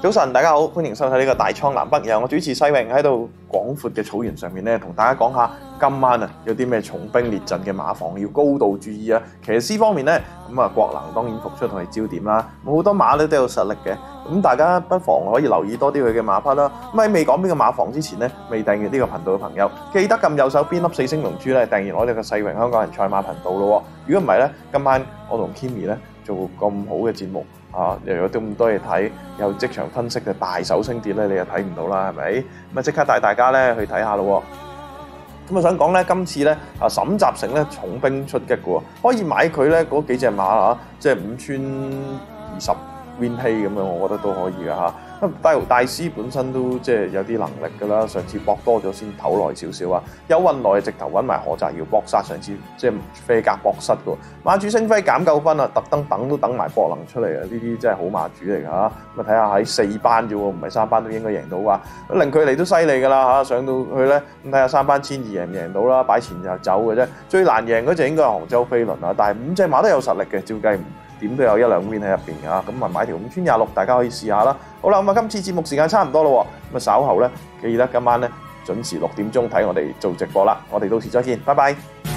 早晨，大家好，歡迎收睇呢個大倉南北，由我主持世榮喺度廣闊嘅草原上面咧，同大家講下今晚啊有啲咩重兵列陣嘅馬房要高度注意啊。騎師方面咧，咁啊國能當然復出係焦點啦，好多馬咧都有實力嘅，咁大家不妨可以留意多啲佢嘅馬匹啦。咁喺未講邊個馬房之前咧，未訂閱呢個頻道嘅朋友，記得撳右手邊粒4星龍珠咧，訂閱我哋嘅世榮香港人賽馬頻道咯。如果唔係咧，今晚我同 Kimi 咧做咁好嘅節目。又有咁多嘢睇，有即場分析嘅大手升跌咧，你又睇唔到啦，係咪？咁啊，即刻帶大家咧去睇下咯。咁啊，想講咧，今次咧沈集成咧重兵出擊嘅喎，可以買佢咧嗰幾隻馬啊，即係5020 win pay 咁樣，我覺得都可以嘅嚇。大師本身都即係有啲能力㗎啦，上次搏多咗先唞耐少少啊，有運耐直頭揾埋何澤耀搏殺，上次即係飛格搏失嘅喎。馬主星輝減9分啊，特登等埋博能出嚟啊！呢啲真係好馬主嚟㗎嚇。咁啊睇下喺4班啫喎，唔係3班都應該贏到㗎。零距離都犀利㗎啦嚇，上到去咧咁睇下3班1200贏唔贏到啦，擺前就走嘅啫。最難贏嗰隻應該係杭州飛輪啊，但係5隻馬都有實力嘅，照計點都有1-2 win 喺入邊㗎，咁啊買條5村26，大家可以試下啦。好啦，咁啊今次節目時間差唔多咯，咁啊稍後咧記得今晚咧準時6點鐘睇我哋做直播啦，我哋到時再見，拜拜。